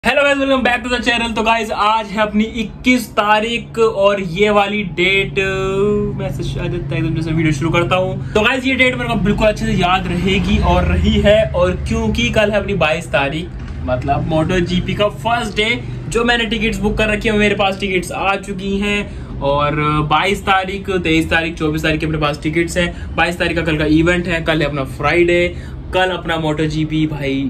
Hello guys, welcome back to the channel. तो guys आज है अपनी 21 तारीख और ये वाली डेट मैं शायद एकदम जैसे वीडियो शुरू करता हूँ। तो गाइस ये डेट मेरे को बिल्कुल अच्छे से याद रहेगी और रही है, और क्योंकि कल है अपनी 22 तारीख, मतलब मोटो जीपी का फर्स्ट डे। जो मैंने टिकट्स बुक कर रखी है, मेरे पास टिकट्स आ चुकी हैं और 22 तारीख, 23 तारीख, 24 तारीख के अपने पास टिकट्स हैं। 22 तारीख का कल का इवेंट है, कल है अपना फ्राइडे, कल अपना मोटो जीपी। भाई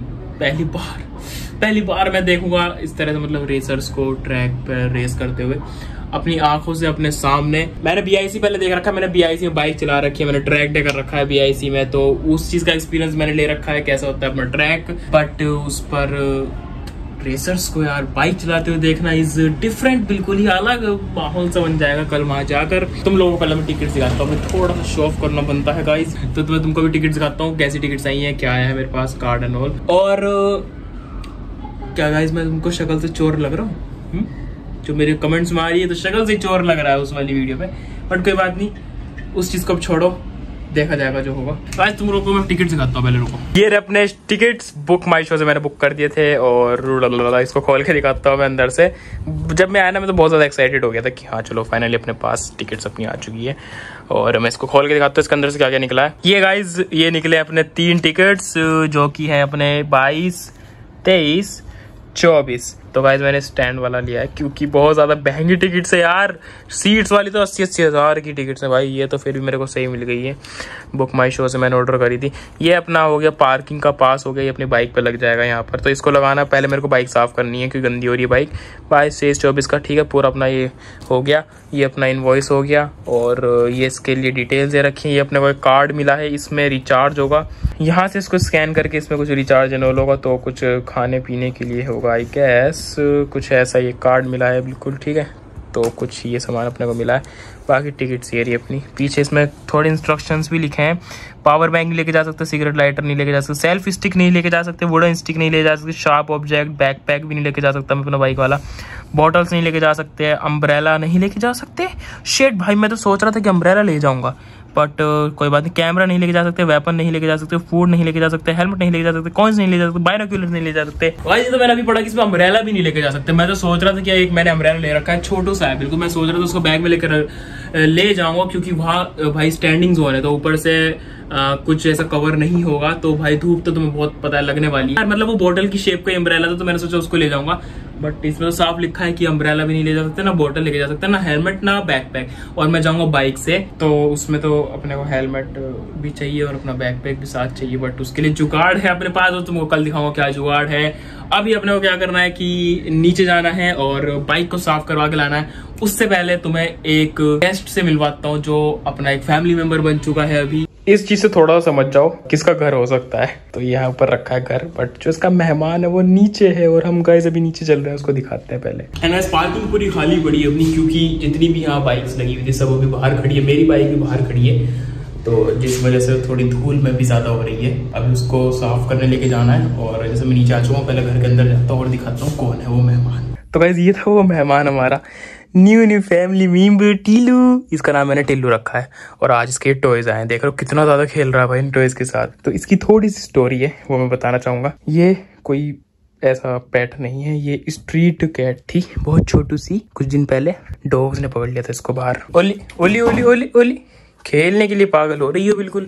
पहली बार मैं देखूंगा इस तरह से, मतलब रेसर्स को ट्रैक पर रेस करते हुए अपनी आंखों से अपने सामने। मैंने बीआईसी पहले देख रखा है, मैंने बीआईसी में बाइक चला रखी है, मैंने ट्रैक डे कर रखा है बीआईसी में, तो उस चीज का एक्सपीरियंस मैंने ले रखा है कैसा होता है अपना ट्रैक। बट उस पर रेसर्स को यार बाइक चलाते हुए देखना इज डिफरेंट, बिल्कुल ही अलग माहौल सा बन जाएगा कल वहां जाकर। तुम लोगों को पहले मैं टिकट दिखाता हूँ, थोड़ा सा शो ऑफ करना बनता है गाइस। तो मैं तुमको भी टिकट दिखाता हूँ, कैसी टिकट्स आई है, क्या आया है मेरे पास, कार्ड एंड ऑल। और क्या गाइस मैं तुमको शक्ल से चोर लग रहा हूँ? जो मेरे कमेंट्स में आ रही है तो शक्ल से चोर लग रहा है उस वाली वीडियो पे, बट कोई बात नहीं, उस चीज को अब छोड़ो, देखा जाएगा जो होगा। आज तुम लोगों को मैं टिकट दिखाता हूँ, पहले रुको। ये रहे अपने टिकट्स, बुक माई शो से मैंने बुक कर दिए थे और इसको खोल के दिखाता हूँ मैं अंदर से। जब मैं आया ना, मैं तो बहुत ज़्यादा एक्साइटेड हो गया था कि हाँ चलो फाइनली अपने पास टिकट्स अपनी आ चुकी है। और मैं इसको खोल के दिखाता हूँ इसके अंदर से क्या क्या निकला है। ये गाइज ये निकले अपने 3 टिकट्स, जो कि हैं अपने 22, 23, 24। तो गाइज मैंने स्टैंड वाला लिया है क्योंकि बहुत ज्यादा महंगी टिकट्स है यार। सीट्स वाली तो 80-80 हज़ार की टिकट्स है भाई, ये तो फिर भी मेरे को सही मिल गई है। बुक माई शो से मैंने ऑर्डर करी थी। ये अपना हो गया पार्किंग का पास हो गया, ये अपनी बाइक पे लग जाएगा यहाँ पर। तो इसको लगाना, पहले मेरे को बाइक साफ करनी है क्योंकि गंदी हो रही है बाइक। 22, 23, 24 का ठीक है, पूरा अपना ये हो गया। ये अपना इनवॉइस हो गया और ये इसके लिए डिटेल्स दे रखी है। ये अपने को एक कार्ड मिला है, इसमें रिचार्ज होगा, यहाँ से इसको स्कैन करके इसमें कुछ रिचार्ज एंड ऑल होगा, तो कुछ खाने पीने के लिए होगा आई गैस, कुछ ऐसा ये कार्ड मिला है बिल्कुल ठीक है। तो कुछ ये सामान अपने को मिला है, बाकी टिकट्स ये रही अपनी। पीछे इसमें थोड़े इंस्ट्रक्शंस भी लिखे हैं। पावर बैंक नहीं लेके जा सकते, सिगरेट लाइटर नहीं लेके जा सकते, सेल्फ स्टिक नहीं लेके जा सकते, वुडन स्टिक नहीं ले जा सकते, शार्प ऑब्जेक्ट, बैकपैक भी नहीं लेके जा सकता मैं अपना बाइक वाला, बॉटल्स नहीं लेके जा सकते, अम्ब्रेला नहीं लेके जा सकते। शेट भाई, मैं तो सोच रहा था कि अम्ब्रेला ले जाऊंगा, बट कोई बात नहीं। कैमरा नहीं लेके जा सकते, वेपन नहीं लेके जा सकते, फूड नहीं लेके जा सकते, हेलमेट नहीं लेके जा सकते, कॉइंस नहीं ले जा सकते, बाइनोक्यूलर्स नहीं ले जा सकते। भाई तो मैंने अभी पढ़ा कि इसमें अम्ब्रेला भी नहीं लेके जा सकते। मैं तो सोच रहा था कि एक मैंने अम्ब्रेला ले रखा है, छोटू सा है बिल्कुल, मैं सोच रहा था उसको बैग में लेकर ले जाऊंगा क्योंकि वहाँ भाई स्टैंडिंग जोन है, तो ऊपर से कुछ ऐसा कवर नहीं होगा, तो भाई धूप तो तुम्हें बहुत पता है लगने वाली है। मतलब वो बोतल की शेप का अम्ब्रेला था, तो मैंने सोचा उसको ले जाऊंगा, बट इसमें तो साफ लिखा है कि अम्ब्रेला भी नहीं ले जा सकते, ना बोतल लेके जा सकते, ना हेलमेट, ना बैकपैक। और मैं जाऊंगा बाइक से, तो उसमें तो अपने को हेलमेट भी चाहिए और अपना बैकपैक भी साथ चाहिए, बट उसके लिए जुगाड़ है अपने पास, तो तुमको कल दिखाऊंगा क्या जुगाड़ है। अभी अपने को क्या करना है कि नीचे जाना है और बाइक को साफ करवा के लाना है। उससे पहले तुम्हें एक गेस्ट से मिलवाता हूँ जो अपना एक फैमिली मेंबर बन चुका है अभी। इस चीज से थोड़ा सा समझ जाओ किसका घर हो सकता है। तो यहाँ ऊपर रखा है घर, बट जो इसका मेहमान है वो नीचे है और हम गाइस अभी नीचे चल रहे हैं, उसको दिखाते हैं पहले। एंड पार्किंग पूरी खाली पड़ी है अपनी, क्योंकि जितनी भी यहाँ बाइक्स लगी हुई थी सब अभी बाहर खड़ी है, मेरी बाइक भी बाहर खड़ी है, तो जिस वजह से थोड़ी धूल में भी ज्यादा हो रही है। अभी उसको साफ करने लेके जाना है और जैसे मैं नीचे आ चुका हूँ, पहले घर के अंदर जाता हूँ और दिखाता हूँ कौन है वो मेहमान। तो गाइस ये था वो मेहमान हमारा, न्यू फैमिली मेंबर टिल्लू। इसका नाम मैंने टिल्लू रखा है और आज इसके टॉयज आए हैं, देख रहे हो कितना ज्यादा खेल रहा है भाई इन टॉयज के साथ। तो इसकी थोड़ी सी स्टोरी है वो मैं बताना चाहूंगा। ये कोई ऐसा पेट नहीं है, ये स्ट्रीट कैट थी, बहुत छोटू सी। कुछ दिन पहले डॉग्स ने पकड़ लिया था इसको बाहर। ओली ओली ओली ओली ओली, खेलने के लिए पागल हो रही हो बिल्कुल।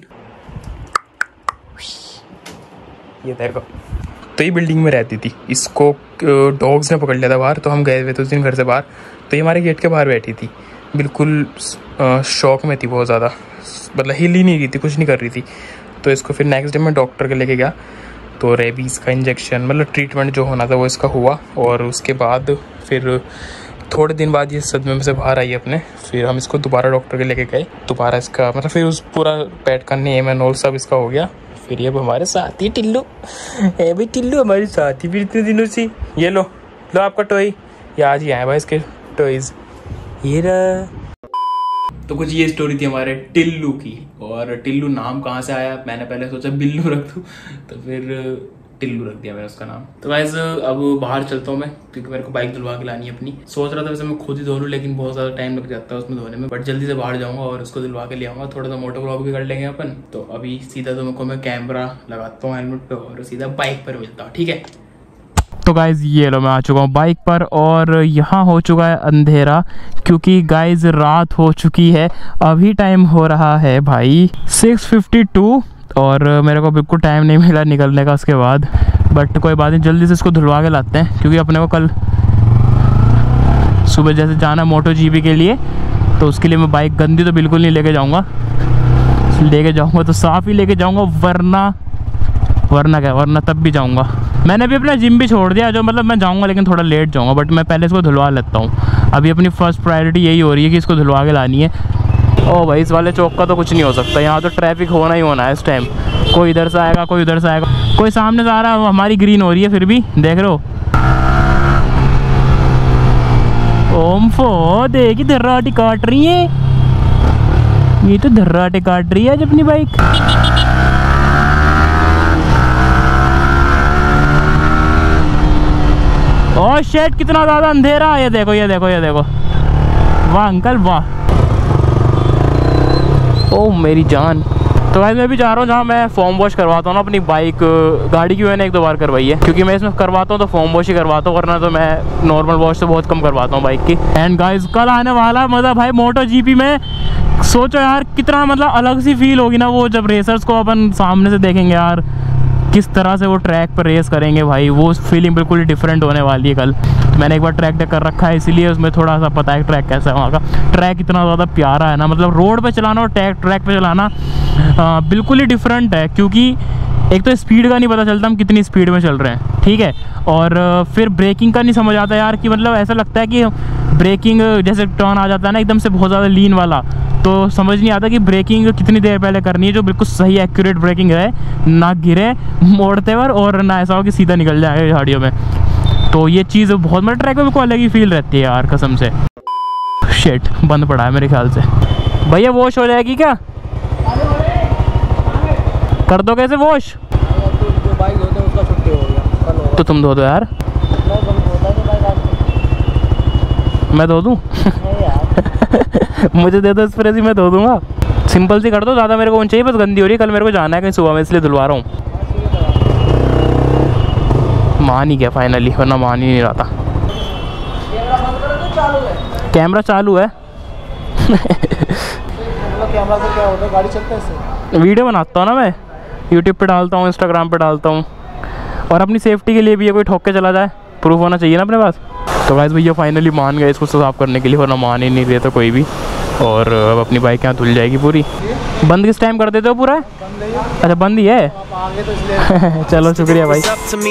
ये देखो, तो ये बिल्डिंग में रहती थी, इसको डॉग्स ने पकड़ लिया था बाहर, तो हम गए हुए थे उस दिन घर से बाहर, तो ये हमारे गेट के बाहर बैठी थी, बिल्कुल शॉक में थी बहुत ज़्यादा, मतलब हिल ही नहीं रही थी, कुछ नहीं कर रही थी। तो इसको फिर नेक्स्ट डे मैं डॉक्टर के लेके गया, तो रेबीज़ का इंजेक्शन, मतलब ट्रीटमेंट जो होना था वो इसका हुआ। और उसके बाद फिर थोड़े दिन बाद ये सदमे में से बाहर आई अपने, फिर हम इसको दोबारा डॉक्टर के लेके गए, दोबारा इसका मतलब फिर उस पूरा पेट का नेम एंड ऑल सब इसका हो गया। फिर ये हमारे साथ ही टिल्लू है भाई, टिल्लू हमारे साथ ही फिर इतने दिनों से। ये लो आपका टॉय, ये आज ही आया भाई इसके टॉयज, ये रहा। तो कुछ ये स्टोरी थी हमारे टिल्लू की। और टिल्लू नाम कहाँ से आया, मैंने पहले सोचा बिल्लू रख दूं, तो फिर टिल्लू रख दिया मैंने उसका नाम। तो गाइस अब बाहर चलता हूँ मैं, क्योंकि मेरे को बाइक धुलवा के लानी है अपनी। सोच रहा था वैसे मैं खुद ही धो लूँ, लेकिन बहुत ज्यादा टाइम लग जाता है उसमें धोने में, बट जल्दी से बाहर जाऊंगा और उसको धुलवा के ले आऊंगा। थोड़ा सा मोटो व्लॉग भी कर लेंगे अपन। तो अभी सीधा तो मैं कैमरा लगाता हूँ हेलमेट पे और सीधा बाइक पर मिलता हूँ, ठीक है। तो गाइज़ ये लो मैं आ चुका हूँ बाइक पर और यहाँ हो चुका है अंधेरा क्योंकि गाइज़ रात हो चुकी है। अभी टाइम हो रहा है भाई 6:52 और मेरे को बिल्कुल टाइम नहीं मिला निकलने का उसके बाद। बट कोई बात नहीं, जल्दी से इसको धुलवा के लाते हैं क्योंकि अपने को कल सुबह जैसे जाना मोटो जीपी के लिए, तो उसके लिए मैं बाइक गंदी तो बिल्कुल नहीं लेके जाऊँगा। लेके जाऊँगा तो साफ़ ही लेके जाऊँगा, वरना तब भी जाऊँगा। मैंने अभी अपना जिम भी छोड़ दिया, जो मतलब मैं जाऊँगा लेकिन थोड़ा लेट जाऊँगा, बट मैं पहले इसको धुलवा लेता हूँ। अभी अपनी फर्स्ट प्रायोरिटी यही हो रही है कि इसको धुलवा के लानी है। ओ भाई इस वाले चौक का तो कुछ नहीं हो सकता, यहाँ तो ट्रैफिक होना ही होना है इस टाइम। कोई इधर से आएगा, कोई उधर से आएगा, कोई सामने से आ रहा है, हमारी ग्रीन हो रही है फिर भी देख रहे हो। ओम फो देखी धर्राटे काट रही है, ये तो धर्राटे काट रही है आज अपनी बाइक। ओह शेट कितना ज़्यादा अंधेरा है, ये देखो ये देखो ये देखो, वाह अंकल वाह, ओह मेरी जान। तो भाई मैं भी जा रहा हूँ जहाँ मैं फॉर्म वॉश करवाता हूँ ना अपनी बाइक, गाड़ी की मैंने 1-2 बार करवाई है क्योंकि मैं इसमें करवाता हूँ तो फॉर्म वॉश ही करवाता हूँ, वरना तो मैं नॉर्मल वॉश से बहुत कम करवाता हूँ बाइक की। एंड गाइस कल आने वाला मज़ा भाई मोटो जीपी में, सोचो यार कितना मतलब अलग सी फील होगी ना वो जब रेसर्स को अपन सामने से देखेंगे यार, किस तरह से वो ट्रैक पर रेस करेंगे भाई, वो फीलिंग बिल्कुल ही डिफरेंट होने वाली है। कल मैंने एक बार ट्रैक कर रखा है इसीलिए उसमें थोड़ा सा पता है ट्रैक कैसा है वहाँ का। ट्रैक इतना ज़्यादा प्यारा है ना, मतलब रोड पे चलाना और ट्रैक पे चलाना बिल्कुल ही डिफरेंट है क्योंकि एक तो स्पीड का नहीं पता चलता हम कितनी स्पीड में चल रहे हैं, ठीक है, और फिर ब्रेकिंग का नहीं समझ आता यार कि मतलब ऐसा लगता है कि ब्रेकिंग जैसे टर्न आ जाता है ना एकदम से बहुत ज़्यादा लीन वाला, तो समझ नहीं आता कि ब्रेकिंग कितनी देर पहले करनी है जो बिल्कुल सही एक्यूरेट ब्रेकिंग है, ना गिरे मोड़ते पर और ना ऐसा हो कि सीधा निकल जाए झाड़ियों में। तो ये चीज़ बहुत मतलब ट्रैक में बिल्कुल अलग ही फील रहती है यार कसम से। शिट बंद पड़ा है मेरे ख्याल से। भैया वॉश हो जाएगी क्या, कर दो कैसे वॉश? तो तुम धो दो यार, मैं धो दूँ? मुझे दे दो स्प्रे सी, मैं धो दूंगा। सिंपल सी कर दो, ज़्यादा मेरे को ऊँचाई चाहिए, बस गंदी हो रही है। कल मेरे को जाना है कहीं सुबह में इसलिए धुलवा रहा हूँ। मान ही गया फाइनली, वरना मान ही नहीं रहा था। कैमरा चालू है। कैमरा से क्या होता है, गाड़ी चलता है इससे। वीडियो बनाता हूँ ना मैं, यूट्यूब पे डालता हूँ, इंस्टाग्राम पे डालता हूँ, और अपनी सेफ्टी के लिए भी ये कोई ठोक के चला जाए, प्रूफ होना चाहिए ना अपने पास। तो गाइस भैया फाइनली मान गए इसको साफ करने के लिए, वरना मान ही नहीं रहे तो कोई भी। और अब अपनी बाइक यहाँ धुल जाएगी पूरी। बंद किस टाइम कर देते हो पूरा? अच्छा बंद ही है। चलो शुक्रिया भाई।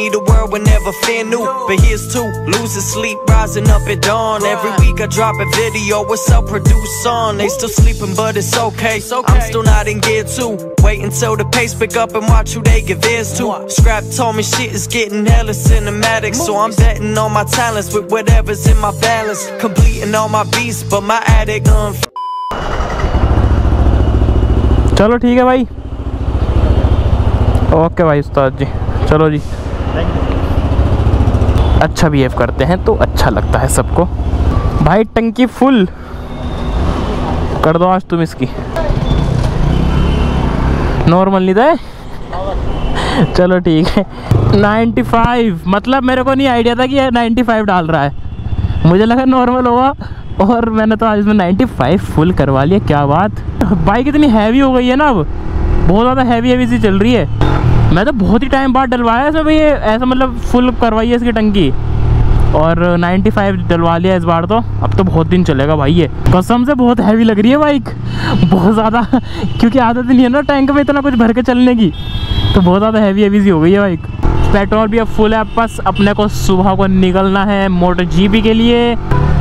Wait until the pace pick up and watch who they give ears to. Scrap told me shit is getting hella cinematic, so I'm betting on my talents with whatever's in my balance. Completing all my beats, but my addict चलो ठीक है भाई, okay भाई उस्ताद जी, चलो जी। अच्छा behave करते हैं तो अच्छा लगता है सबको। भाई टंकी फुल कर दो आज तुम इसकी, नॉर्मल नहीं था। चलो ठीक है 95, मतलब मेरे को नहीं आइडिया था कि ये 95 डाल रहा है, मुझे लगा नॉर्मल होगा, और मैंने तो आज इसमें 95 फुल करवा लिया। क्या बात, बाइक इतनी हैवी हो गई है ना, अब बहुत ज़्यादा हैवी सी चल रही है। मैं तो बहुत ही टाइम बाद डलवाया इसमें भाई, ऐसा मतलब फुल करवाई है इसकी टंकी, और 95 डलवा लिया इस बार। तो अब तो बहुत दिन चलेगा भाई, ये कसम से बहुत हैवी लग रही है बाइक, बहुत ज़्यादा, क्योंकि आदत नहीं है ना टैंक में इतना कुछ भर के चलने की, तो बहुत ज़्यादा हैवी सी हो गई है बाइक। पेट्रोल भी अब फुल है, बस अपने को सुबह को निकलना है मोटो जीपी के लिए।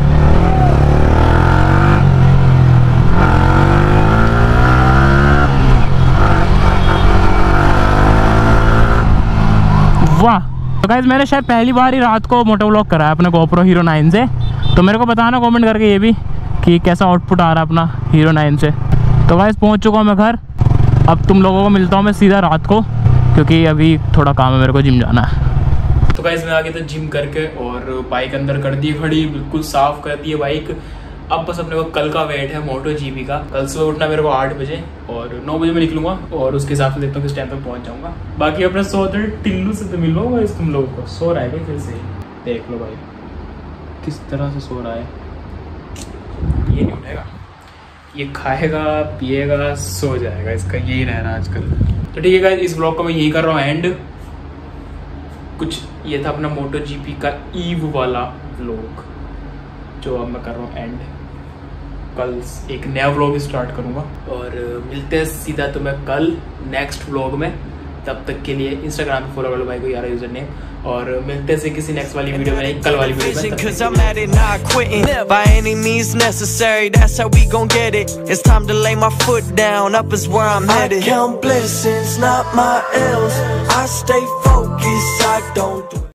वाह। तो गाइस मैंने शायद पहली बार ही रात को मोटो व्लॉग करा है अपने GoPro Hero 9 से, तो मेरे को बताना कमेंट करके ये भी कि कैसा आउटपुट आ रहा है अपना Hero 9 से। तो गाइस पहुंच चुका हूँ मैं घर, अब तुम लोगों को मिलता हूँ मैं सीधा रात को, क्योंकि अभी थोड़ा काम है मेरे को, जिम जाना है। तो गाइस मैं आ गया था जिम करके, और बाइक अंदर कर दी खड़ी, बिल्कुल साफ़ कर दी है बाइक। अब बस अपने को कल का वेट है मोटो जीपी का। कल सुबह उठना मेरे को 8 बजे और 9 बजे मैं निकलूंगा और उसके हिसाब से देखता हूँ किस टाइम तक पहुंच जाऊंगा। बाकी अपने सोते टिल्लू से तो मिल रहा हूँ तुम लोगों को। सो रहा है क्या फिर से? देख लो भाई किस तरह से सो रहा है। ये नहीं उठेगा, ये खाएगा पिएगा सो जाएगा, इसका यही रहना आजकल। तो ठीक है गाइस, इस ब्लॉग को मैं यही कर रहा हूँ एंड। कुछ ये था अपना मोटो जीपी का ईव वाला व्लॉग जो अब मैं कर रहा हूँ एंड। कल एक नया व्लॉग स्टार्ट करूँगा और मिलते हैं सीधा तुम्हें कल नेक्स्ट व्लॉग में। तब तक के लिए इंस्टाग्राम पे फॉलो कर लो भाई को यार यूजर नेम, और मिलते हैं किसी नेक्स्ट वाली वीडियो में, कल वाली वीडियो में। Cause I'm at it, not quitting by any means necessary. That's how we gon' get it. It's time to lay my foot down. Up is where I'm headed. I count blessings, not my L's. I stay focused. I don't do